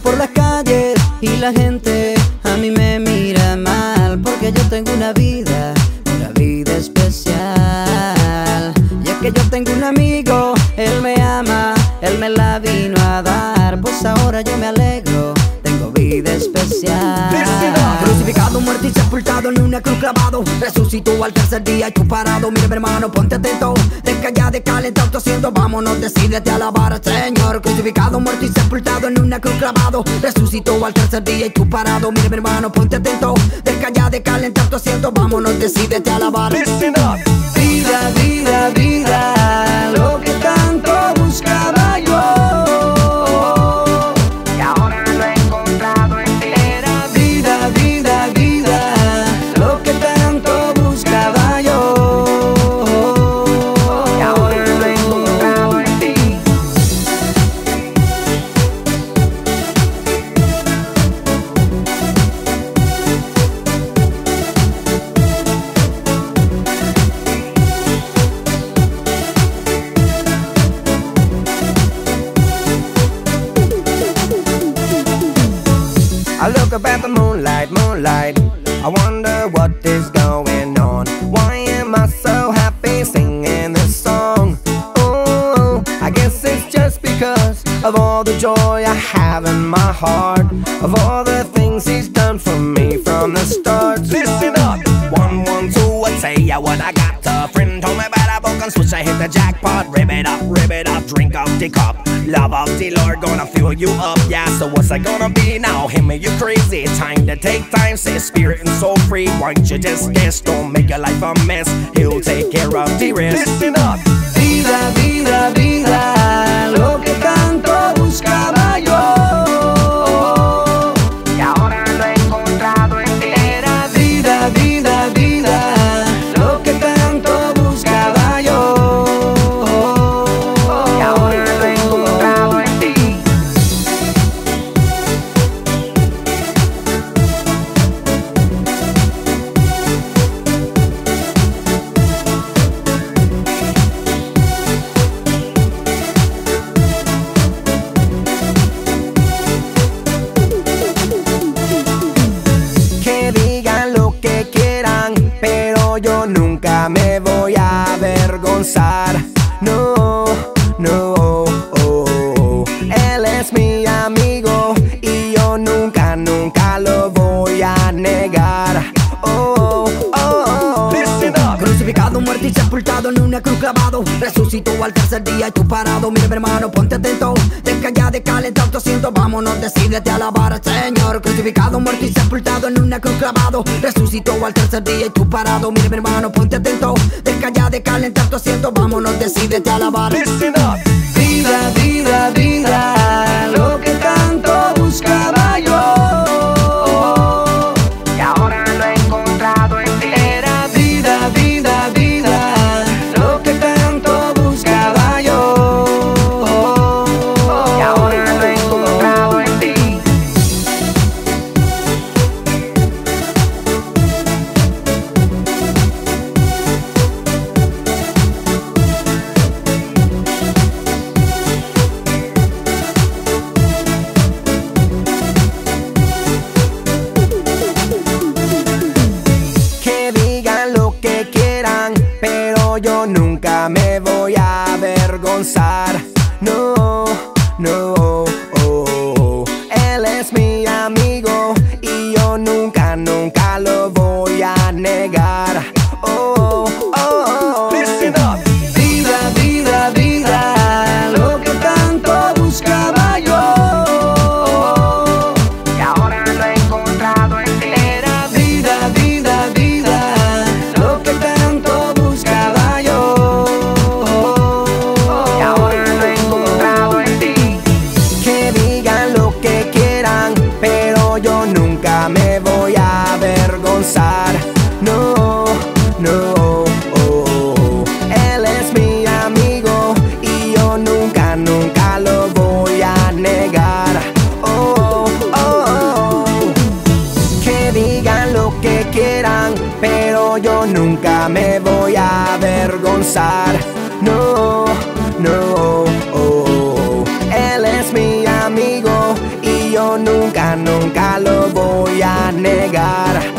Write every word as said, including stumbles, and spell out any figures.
por las calles y la gente a mí me mira mal, porque yo tengo una vida, una vida especial. Y es que yo tengo un amigo, él me ama, él me la vino a dar, pues ahora yo me alegro, tengo vida especial. Crucificado, muerto y sepultado en una cruz clavado, resucitó al tercer día y tú parado. Mira mi hermano, ponte atento, deja ya de calentar tu asiento, vámonos, decídete a alabar al Señor. Crucificado, muerto y sepultado en una cruz clavado, resucitó al tercer día y tú parado. Mira mi hermano, ponte atento, deja ya de calentar tu asiento, vámonos, decídete a alabar. Listen up. Vida, vida, vida, lo que tanto buscaba yo. I look up at the moonlight, moonlight, I wonder what is going on. Why am I so happy singing this song? Oh, I guess it's just because of all the joy I have in my heart, of all the things he's done for me from the start. Listen up! One, one, two, I tell ya what I got. A friend told me about a book and switch, I hit the jackpot. Rip it up, rip it up, drink out the cup. Love of the Lord gonna fill you up, yeah. So what's I gonna be now? Him and you crazy. Time to take time, say spirit and soul free. Why don't you just guess? Don't make your life a mess. He'll take care of the rest. Listen up. Vida, vida, vida, lo que tanto buscaba yo. Y ahora lo he encontrado en ti. Era vida, vida, vida, lo que tanto buscaba yo. Y ahora lo he encontrado en ti. Que digan lo que quieran, pero yo nunca me voy a avergonzar. No, no, oh. Él es mi amigo y yo nunca, nunca lo voy a negar. Oh, oh, oh. Listen up. Crucificado, muerto y sepultado en una cruz clavado, resucitó al tercer día y tú parado. Mira mi hermano, ponte atento, deja ya de calentar tu asiento, vámonos, decídete a alabar al Señor. Crucificado, muerto y sepultado en una cruz clavado, resucitó al tercer día y tú parado. Mira mi hermano, ponte atento, deja ya de calentar tu asiento, vámonos, decídete a alabar. Listen up. Vida, vida, vida, lo que tanto buscaba yo. Y ahora lo he encontrado en ti. Era vida, vida, vida, lo que tanto buscaba yo. Y ahora lo he encontrado en ti. Que digan lo que quieran, pero yo nunca me voy a avergonzar. No, no, oh. Él es mi amigo y yo nunca, nunca lo voy a negar. Oh, oh, oh. Listen up. Vida, vida, vida, lo que tanto buscaba yo. Y ahora lo he encontrado en ti. Era vida, vida, vida, lo que tanto buscaba yo. Y ahora lo he encontrado en ti. Que digan lo que quieran, pero yo nunca me voy a avergonzar. No, no, oh. Él es mi amigo y yo nunca, nunca lo voy a negar. Oh, oh, oh. Que digan lo que quieran, pero yo nunca me voy a avergonzar. No, no, oh. Él es mi amigo y yo yo nunca, nunca lo voy a negar.